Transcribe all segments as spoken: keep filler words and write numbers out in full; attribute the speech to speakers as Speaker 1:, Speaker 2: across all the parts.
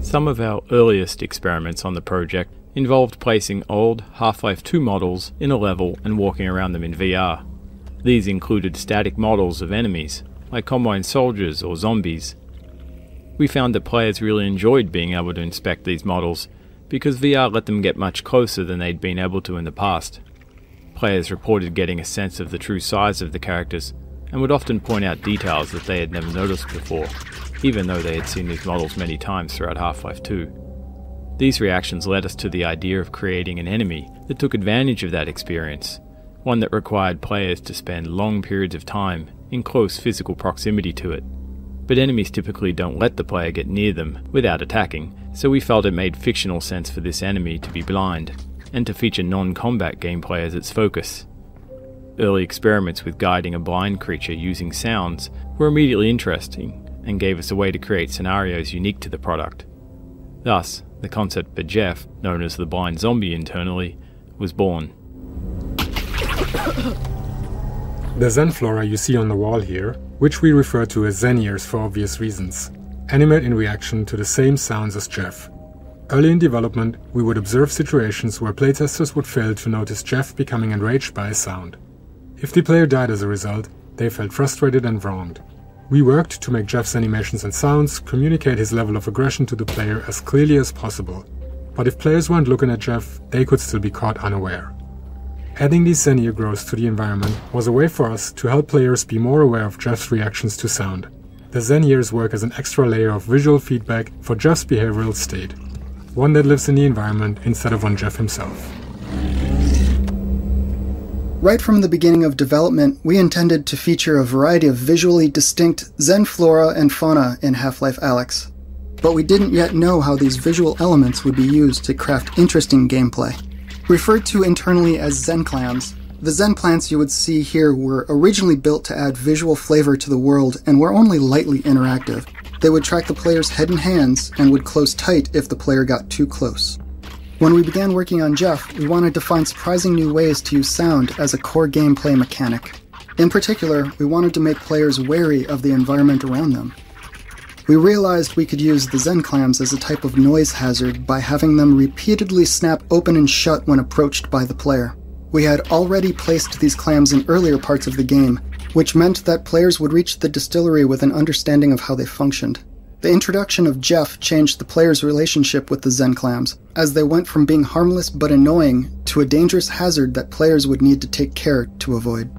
Speaker 1: Some of our earliest experiments on the project involved placing old Half-Life two models in a level and walking around them in V R. These included static models of enemies, like Combine soldiers or zombies. We found that players really enjoyed being able to inspect these models, because V R let them get much closer than they'd been able to in the past. Players reported getting a sense of the true size of the characters, and would often point out details that they had never noticed before, even though they had seen these models many times throughout Half-Life two. These reactions led us to the idea of creating an enemy that took advantage of that experience, one that required players to spend long periods of time in close physical proximity to it. But enemies typically don't let the player get near them without attacking, so we felt it made fictional sense for this enemy to be blind, and to feature non-combat gameplay as its focus. Early experiments with guiding a blind creature using sounds were immediately interesting, and gave us a way to create scenarios unique to the product. Thus, the concept for Jeff, known as the blind zombie internally, was born.
Speaker 2: The Zenflora you see on the wall here, which we refer to as Zen ears for obvious reasons, animate in reaction to the same sounds as Jeff. Early in development, we would observe situations where playtesters would fail to notice Jeff becoming enraged by a sound. If the player died as a result, they felt frustrated and wronged. We worked to make Jeff's animations and sounds communicate his level of aggression to the player as clearly as possible, but if players weren't looking at Jeff, they could still be caught unaware. Adding these Zen ear growths to the environment was a way for us to help players be more aware of Jeff's reactions to sound. The Zen ears work as an extra layer of visual feedback for Jeff's behavioral state, one that lives in the environment instead of on Jeff himself.
Speaker 3: Right from the beginning of development, we intended to feature a variety of visually distinct Zen flora and fauna in Half-Life Alyx. But we didn't yet know how these visual elements would be used to craft interesting gameplay. Referred to internally as Zen clams, the Zen plants you would see here were originally built to add visual flavor to the world and were only lightly interactive. They would track the player's head and hands and would close tight if the player got too close. When we began working on Jeff, we wanted to find surprising new ways to use sound as a core gameplay mechanic. In particular, we wanted to make players wary of the environment around them. We realized we could use the Zen clams as a type of noise hazard by having them repeatedly snap open and shut when approached by the player. We had already placed these clams in earlier parts of the game, which meant that players would reach the distillery with an understanding of how they functioned. The introduction of Jeff changed the player's relationship with the Zen clams, as they went from being harmless but annoying to a dangerous hazard that players would need to take care to avoid.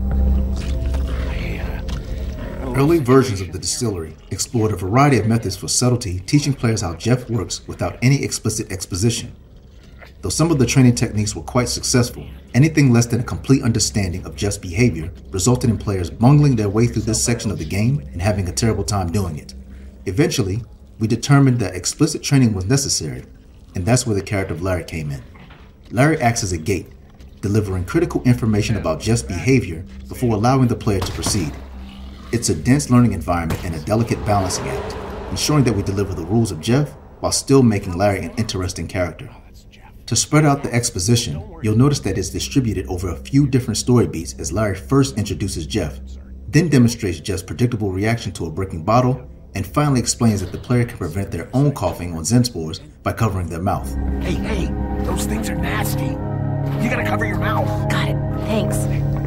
Speaker 4: Early versions of the distillery explored a variety of methods for subtlety, teaching players how Jeff works without any explicit exposition. Though some of the training techniques were quite successful, anything less than a complete understanding of Jeff's behavior resulted in players bungling their way through this section of the game and having a terrible time doing it. Eventually, we determined that explicit training was necessary, and that's where the character of Larry came in. Larry acts as a gate, delivering critical information about Jeff's behavior before allowing the player to proceed. It's a dense learning environment and a delicate balancing act, ensuring that we deliver the rules of Jeff while still making Larry an interesting character. To spread out the exposition, you'll notice that it's distributed over a few different story beats as Larry first introduces Jeff, then demonstrates Jeff's predictable reaction to a breaking bottle, and finally explains that the player can prevent their own coughing on Zen spores by covering their mouth.
Speaker 5: Hey, hey, those things are nasty. You gotta cover your mouth.
Speaker 6: Got it, thanks.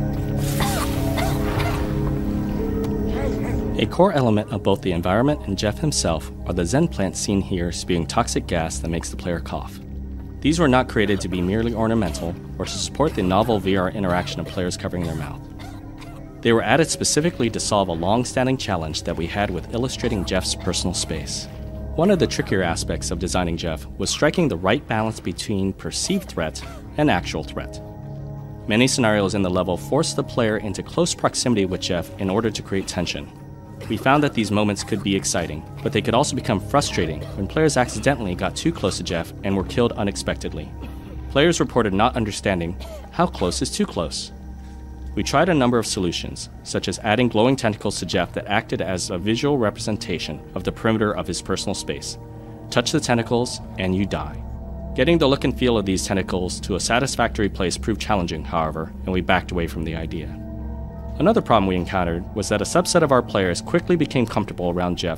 Speaker 7: A core element of both the environment and Jeff himself are the Zen plants seen here spewing toxic gas that makes the player cough. These were not created to be merely ornamental or to support the novel V R interaction of players covering their mouth. They were added specifically to solve a long-standing challenge that we had with illustrating Jeff's personal space. One of the trickier aspects of designing Jeff was striking the right balance between perceived threat and actual threat. Many scenarios in the level forced the player into close proximity with Jeff in order to create tension. We found that these moments could be exciting, but they could also become frustrating when players accidentally got too close to Jeff and were killed unexpectedly. Players reported not understanding how close is too close. We tried a number of solutions, such as adding glowing tentacles to Jeff that acted as a visual representation of the perimeter of his personal space. Touch the tentacles, and you die. Getting the look and feel of these tentacles to a satisfactory place proved challenging, however, and we backed away from the idea. Another problem we encountered was that a subset of our players quickly became comfortable around Jeff,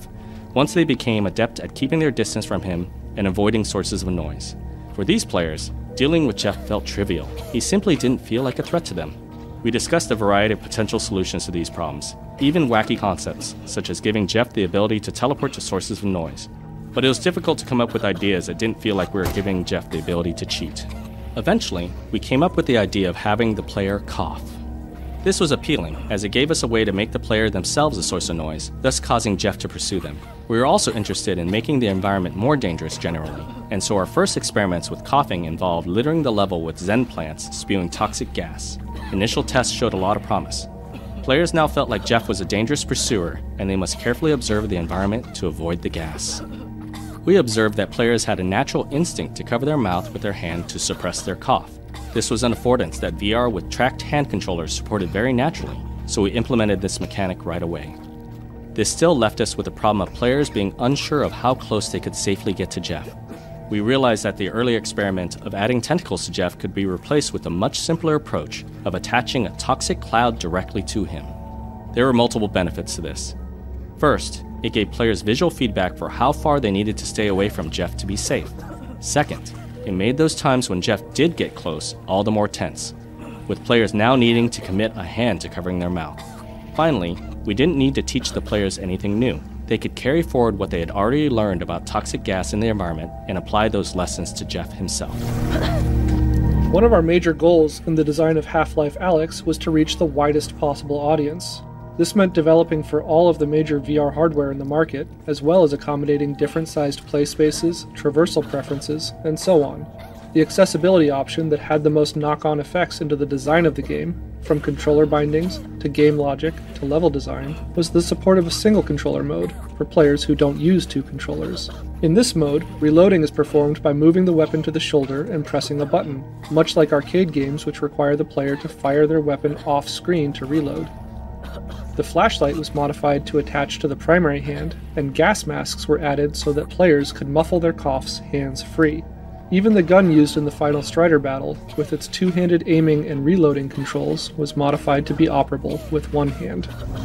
Speaker 7: once they became adept at keeping their distance from him and avoiding sources of noise. For these players, dealing with Jeff felt trivial. He simply didn't feel like a threat to them. We discussed a variety of potential solutions to these problems, even wacky concepts, such as giving Jeff the ability to teleport to sources of noise. But it was difficult to come up with ideas that didn't feel like we were giving Jeff the ability to cheat. Eventually, we came up with the idea of having the player cough. This was appealing, as it gave us a way to make the player themselves a source of noise, thus causing Jeff to pursue them. We were also interested in making the environment more dangerous generally, and so our first experiments with coughing involved littering the level with Zen plants spewing toxic gas. Initial tests showed a lot of promise. Players now felt like Jeff was a dangerous pursuer, and they must carefully observe the environment to avoid the gas. We observed that players had a natural instinct to cover their mouth with their hand to suppress their cough. This was an affordance that V R with tracked hand controllers supported very naturally, so we implemented this mechanic right away. This still left us with the problem of players being unsure of how close they could safely get to Jeff. We realized that the early experiment of adding tentacles to Jeff could be replaced with a much simpler approach of attaching a toxic cloud directly to him. There were multiple benefits to this. First, it gave players visual feedback for how far they needed to stay away from Jeff to be safe. Second, it made those times when Jeff did get close all the more tense, with players now needing to commit a hand to covering their mouth. Finally, we didn't need to teach the players anything new. They could carry forward what they had already learned about toxic gas in the environment and apply those lessons to Jeff himself.
Speaker 6: One of our major goals in the design of Half-Life Alyx was to reach the widest possible audience. This meant developing for all of the major V R hardware in the market, as well as accommodating different-sized play spaces, traversal preferences, and so on. The accessibility option that had the most knock-on effects into the design of the game, from controller bindings, to game logic, to level design, was the support of a single controller mode, for players who don't use two controllers. In this mode, reloading is performed by moving the weapon to the shoulder and pressing a button, much like arcade games which require the player to fire their weapon off-screen to reload. The flashlight was modified to attach to the primary hand, and gas masks were added so that players could muffle their coughs hands-free. Even the gun used in the final Strider battle, with its two-handed aiming and reloading controls, was modified to be operable with one hand.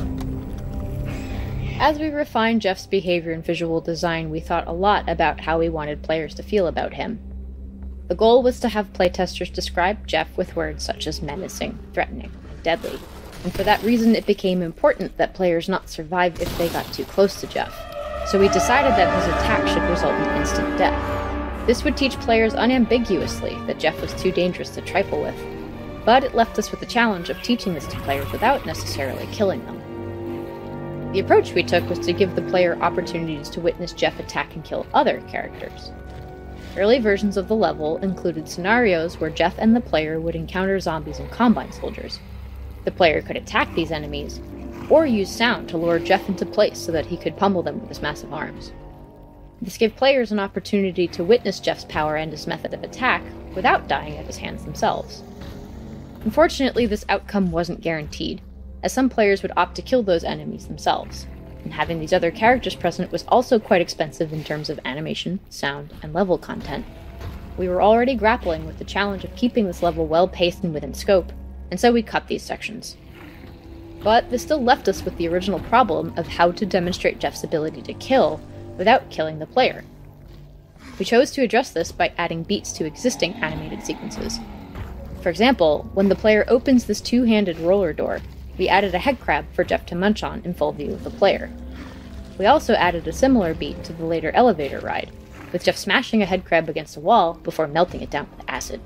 Speaker 8: As we refined Jeff's behavior and visual design, we thought a lot about how we wanted players to feel about him. The goal was to have playtesters describe Jeff with words such as menacing, threatening, and deadly, and for that reason it became important that players not survive if they got too close to Jeff. So we decided that his attack should result in instant death. This would teach players unambiguously that Jeff was too dangerous to trifle with, but it left us with the challenge of teaching this to players without necessarily killing them. The approach we took was to give the player opportunities to witness Jeff attack and kill other characters. Early versions of the level included scenarios where Jeff and the player would encounter zombies and Combine soldiers. The player could attack these enemies, or use sound to lure Jeff into place so that he could pummel them with his massive arms. This gave players an opportunity to witness Jeff's power and his method of attack without dying at his hands themselves. Unfortunately, this outcome wasn't guaranteed, as some players would opt to kill those enemies themselves, and having these other characters present was also quite expensive in terms of animation, sound, and level content. We were already grappling with the challenge of keeping this level well-paced and within scope, and so we cut these sections. But this still left us with the original problem of how to demonstrate Jeff's ability to kill without killing the player. We chose to address this by adding beats to existing animated sequences. For example, when the player opens this two-handed roller door, we added a head crab for Jeff to munch on in full view of the player. We also added a similar beat to the later elevator ride, with Jeff smashing a head crab against a wall before melting it down with acid.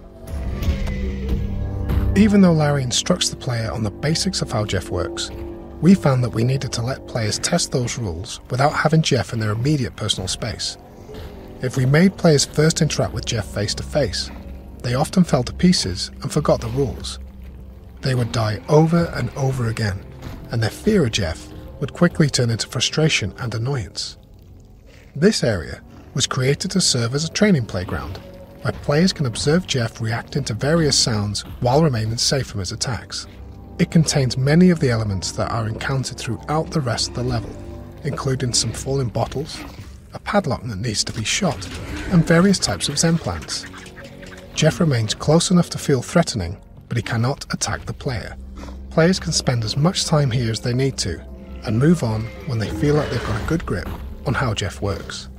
Speaker 9: Even though Larry instructs the player on the basics of how Jeff works, we found that we needed to let players test those rules without having Jeff in their immediate personal space. If we made players first interact with Jeff face to face, they often fell to pieces and forgot the rules. They would die over and over again, and their fear of Jeff would quickly turn into frustration and annoyance. This area was created to serve as a training playground, where players can observe Jeff reacting to various sounds while remaining safe from his attacks. It contains many of the elements that are encountered throughout the rest of the level, including some falling bottles, a padlock that needs to be shot, and various types of Zen plants. Jeff remains close enough to feel threatening, but he cannot attack the player. Players can spend as much time here as they need to, and move on when they feel like they've got a good grip on how Jeff works.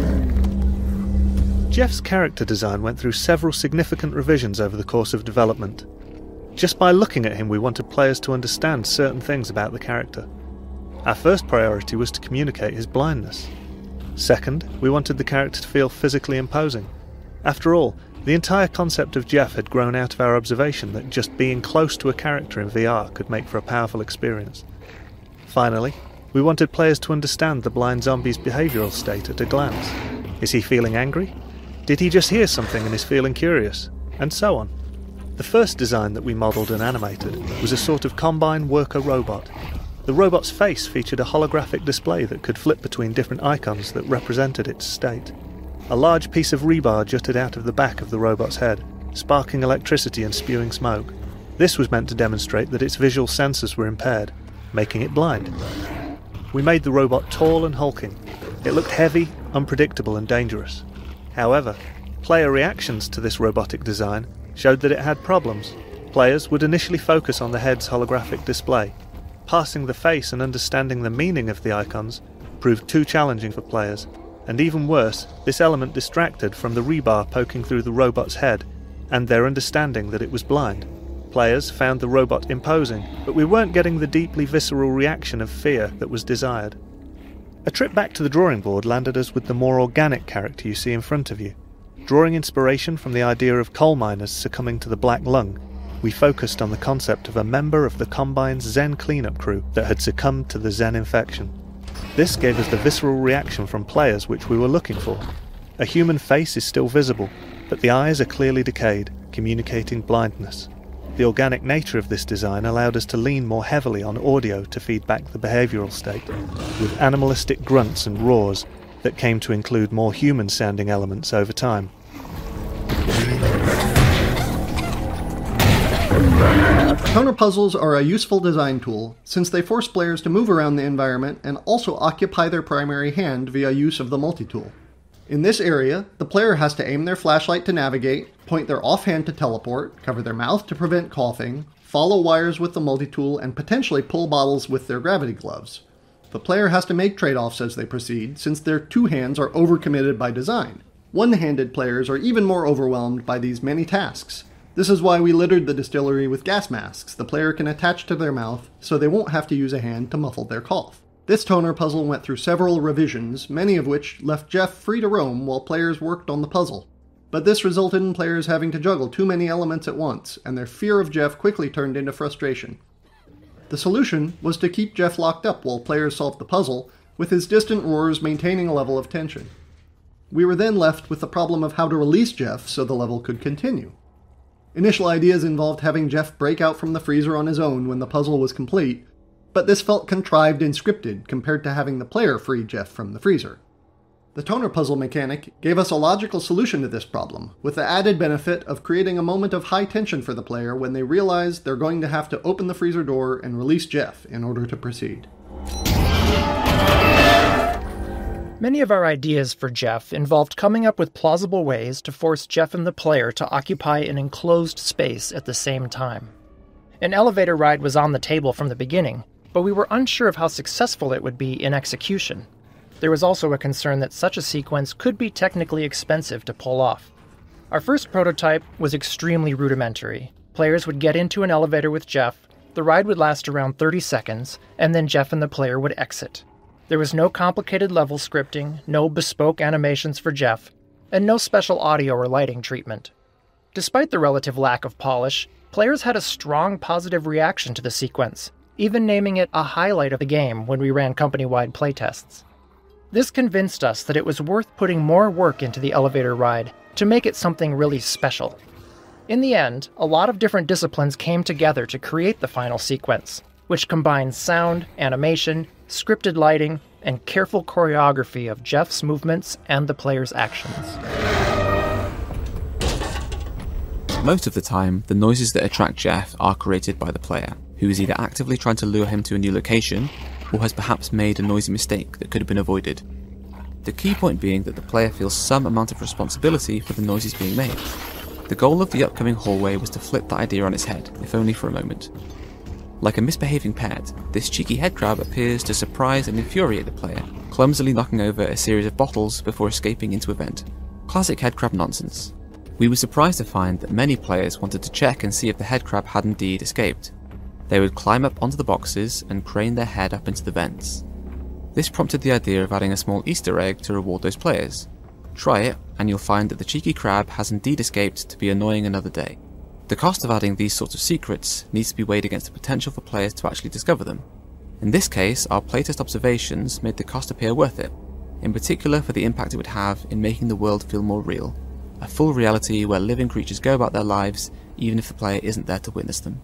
Speaker 10: Jeff's character design went through several significant revisions over the course of development. Just by looking at him, we wanted players to understand certain things about the character. Our first priority was to communicate his blindness. Second, we wanted the character to feel physically imposing. After all, the entire concept of Jeff had grown out of our observation that just being close to a character in V R could make for a powerful experience. Finally, we wanted players to understand the blind zombie's behavioural state at a glance. Is he feeling angry? Did he just hear something and is feeling curious? And so on. The first design that we modelled and animated was a sort of combine worker robot. The robot's face featured a holographic display that could flip between different icons that represented its state. A large piece of rebar jutted out of the back of the robot's head, sparking electricity and spewing smoke. This was meant to demonstrate that its visual sensors were impaired, making it blind. We made the robot tall and hulking. It looked heavy, unpredictable and dangerous. However, player reactions to this robotic design showed that it had problems. Players would initially focus on the head's holographic display. Parsing the face and understanding the meaning of the icons proved too challenging for players, and even worse, this element distracted from the rebar poking through the robot's head and their understanding that it was blind. Players found the robot imposing, but we weren't getting the deeply visceral reaction of fear that was desired. A trip back to the drawing board landed us with the more organic character you see in front of you. Drawing inspiration from the idea of coal miners succumbing to the black lung, we focused on the concept of a member of the Combine's Zen cleanup crew that had succumbed to the Zen infection. This gave us the visceral reaction from players which we were looking for. A human face is still visible, but the eyes are clearly decayed, communicating blindness. The organic nature of this design allowed us to lean more heavily on audio to feed back the behavioural state, with animalistic grunts and roars that came to include more human-sounding elements over time.
Speaker 11: Toner puzzles are a useful design tool, since they force players to move around the environment and also occupy their primary hand via use of the multi-tool. In this area, the player has to aim their flashlight to navigate, point their offhand to teleport, cover their mouth to prevent coughing, follow wires with the multi-tool, and potentially pull bottles with their gravity gloves. The player has to make trade-offs as they proceed, since their two hands are overcommitted by design. One-handed players are even more overwhelmed by these many tasks. This is why we littered the distillery with gas masks the player can attach to their mouth, so they won't have to use a hand to muffle their cough. This toner puzzle went through several revisions, many of which left Jeff free to roam while players worked on the puzzle. But this resulted in players having to juggle too many elements at once, and their fear of Jeff quickly turned into frustration. The solution was to keep Jeff locked up while players solved the puzzle, with his distant roars maintaining a level of tension. We were then left with the problem of how to release Jeff so the level could continue. Initial ideas involved having Jeff break out from the freezer on his own when the puzzle was complete, but this felt contrived and scripted compared to having the player free Jeff from the freezer. The toner puzzle mechanic gave us a logical solution to this problem, with the added benefit of creating a moment of high tension for the player when they realize they're going to have to open the freezer door and release Jeff in order to proceed.
Speaker 12: Many of our ideas for Jeff involved coming up with plausible ways to force Jeff and the player to occupy an enclosed space at the same time. An elevator ride was on the table from the beginning, but we were unsure of how successful it would be in execution. There was also a concern that such a sequence could be technically expensive to pull off. Our first prototype was extremely rudimentary. Players would get into an elevator with Jeff, the ride would last around thirty seconds, and then Jeff and the player would exit. There was no complicated level scripting, no bespoke animations for Jeff, and no special audio or lighting treatment. Despite the relative lack of polish, players had a strong positive reaction to the sequence, even naming it a highlight of the game when we ran company-wide playtests. This convinced us that it was worth putting more work into the elevator ride to make it something really special. In the end, a lot of different disciplines came together to create the final sequence, which combines sound, animation, scripted lighting, and careful choreography of Jeff's movements and the player's actions.
Speaker 13: Most of the time, the noises that attract Jeff are created by the player, who is either actively trying to lure him to a new location, or has perhaps made a noisy mistake that could have been avoided. The key point being that the player feels some amount of responsibility for the noises being made. The goal of the upcoming hallway was to flip that idea on its head, if only for a moment. Like a misbehaving pet, this cheeky headcrab appears to surprise and infuriate the player, clumsily knocking over a series of bottles before escaping into a vent. Classic headcrab nonsense. We were surprised to find that many players wanted to check and see if the headcrab had indeed escaped. They would climb up onto the boxes and crane their head up into the vents. This prompted the idea of adding a small Easter egg to reward those players. Try it, and you'll find that the cheeky crab has indeed escaped to be annoying another day. The cost of adding these sorts of secrets needs to be weighed against the potential for players to actually discover them. In this case, our playtest observations made the cost appear worth it, in particular for the impact it would have in making the world feel more real. A full reality where living creatures go about their lives even if the player isn't there to witness them.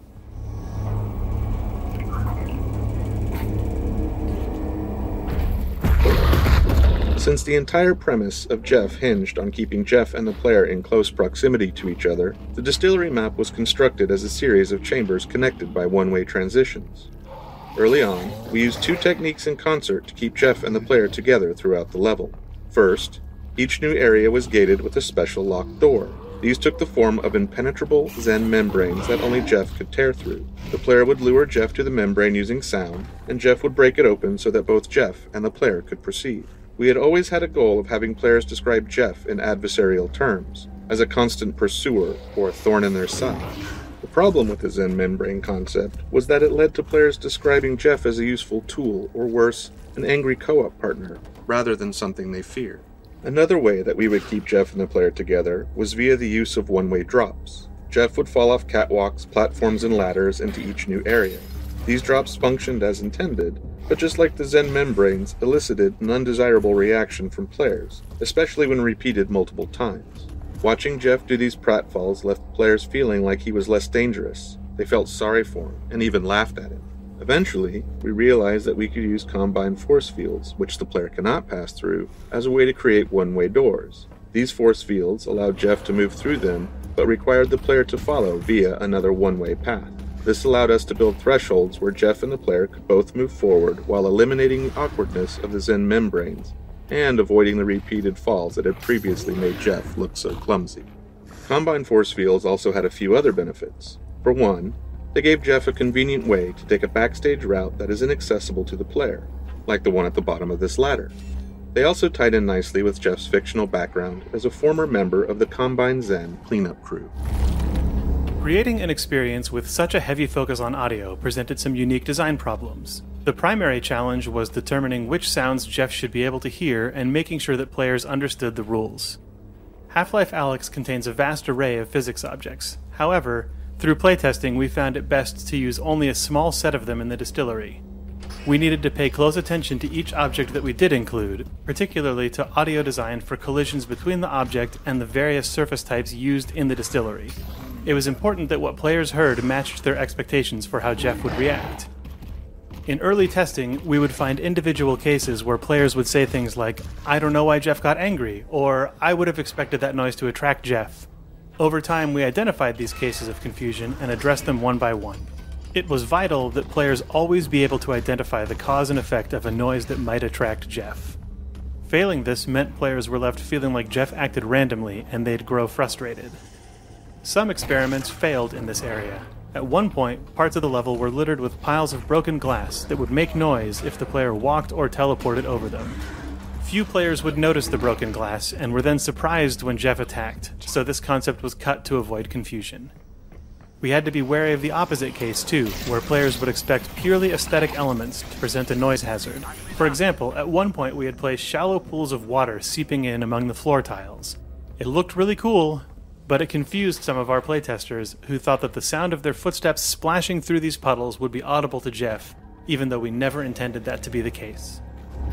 Speaker 14: Since the entire premise of Jeff hinged on keeping Jeff and the player in close proximity to each other, the distillery map was constructed as a series of chambers connected by one-way transitions. Early on, we used two techniques in concert to keep Jeff and the player together throughout the level. First, each new area was gated with a special locked door. These took the form of impenetrable Zen membranes that only Jeff could tear through. The player would lure Jeff to the membrane using sound, and Jeff would break it open so that both Jeff and the player could proceed. We had always had a goal of having players describe Jeff in adversarial terms, as a constant pursuer or a thorn in their side. The problem with the Zen membrane concept was that it led to players describing Jeff as a useful tool, or worse, an angry co-op partner, rather than something they feared. Another way that we would keep Jeff and the player together was via the use of one-way drops. Jeff would fall off catwalks, platforms, and ladders into each new area. These drops functioned as intended, but just like the Zen membranes, elicited an undesirable reaction from players, especially when repeated multiple times. Watching Jeff do these pratfalls left players feeling like he was less dangerous. They felt sorry for him, and even laughed at him. Eventually, we realized that we could use combined force fields, which the player cannot pass through, as a way to create one-way doors. These force fields allowed Jeff to move through them, but required the player to follow via another one-way path. This allowed us to build thresholds where Jeff and the player could both move forward while eliminating the awkwardness of the Zen membranes, and avoiding the repeated falls that had previously made Jeff look so clumsy. Combined force fields also had a few other benefits. For one, they gave Jeff a convenient way to take a backstage route that is inaccessible to the player, like the one at the bottom of this ladder. They also tied in nicely with Jeff's fictional background as a former member of the Combine Zen cleanup crew.
Speaker 6: Creating an experience with such a heavy focus on audio presented some unique design problems. The primary challenge was determining which sounds Jeff should be able to hear and making sure that players understood the rules. Half-Life Alyx contains a vast array of physics objects. However, through playtesting we found it best to use only a small set of them in the distillery. We needed to pay close attention to each object that we did include, particularly to audio design for collisions between the object and the various surface types used in the distillery. It was important that what players heard matched their expectations for how Jeff would react. In early testing, we would find individual cases where players would say things like, "I don't know why Jeff got angry," or "I would have expected that noise to attract Jeff." Over time, we identified these cases of confusion and addressed them one by one. It was vital that players always be able to identify the cause and effect of a noise that might attract Jeff. Failing this meant players were left feeling like Jeff acted randomly and they'd grow frustrated. Some experiments failed in this area. At one point, parts of the level were littered with piles of broken glass that would make noise if the player walked or teleported over them. Few players would notice the broken glass and were then surprised when Jeff attacked, so this concept was cut to avoid confusion. We had to be wary of the opposite case too, where players would expect purely aesthetic elements to present a noise hazard. For example, at one point we had placed shallow pools of water seeping in among the floor tiles. It looked really cool, but it confused some of our playtesters who thought that the sound of their footsteps splashing through these puddles would be audible to Jeff, even though we never intended that to be the case.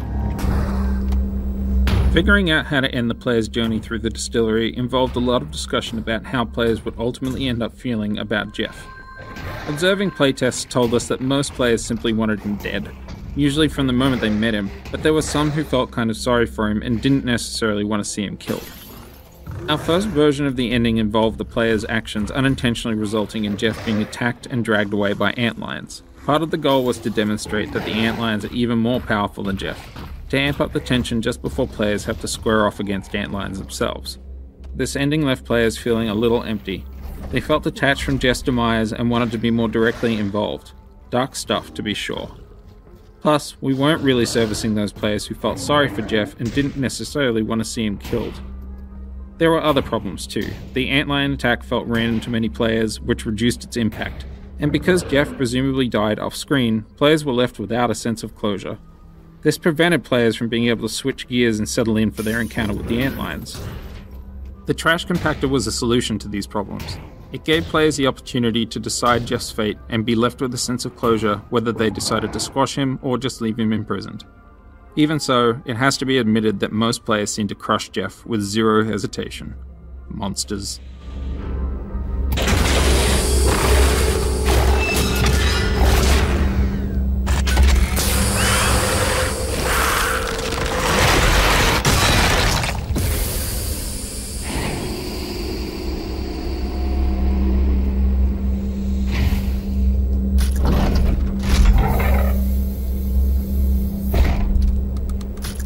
Speaker 15: Figuring out how to end the player's journey through the distillery involved a lot of discussion about how players would ultimately end up feeling about Jeff. Observing playtests told us that most players simply wanted him dead, usually from the moment they met him, but there were some who felt kind of sorry for him and didn't necessarily want to see him killed. Our first version of the ending involved the player's actions unintentionally resulting in Jeff being attacked and dragged away by antlions. Part of the goal was to demonstrate that the antlions are even more powerful than Jeff, to amp up the tension just before players have to square off against antlions themselves. This ending left players feeling a little empty. They felt detached from Jeff's demise and wanted to be more directly involved. Dark stuff, to be sure. Plus, we weren't really servicing those players who felt sorry for Jeff and didn't necessarily want to see him killed. There were other problems too. The antlion attack felt random to many players, which reduced its impact. And because Jeff presumably died off-screen, players were left without a sense of closure. This prevented players from being able to switch gears and settle in for their encounter with the antlions. The trash compactor was a solution to these problems. It gave players the opportunity to decide Jeff's fate and be left with a sense of closure whether they decided to squash him or just leave him imprisoned. Even so, it has to be admitted that most players seem to crush Jeff with zero hesitation. Monsters.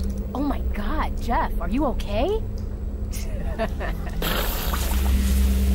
Speaker 16: Jeff, are you okay?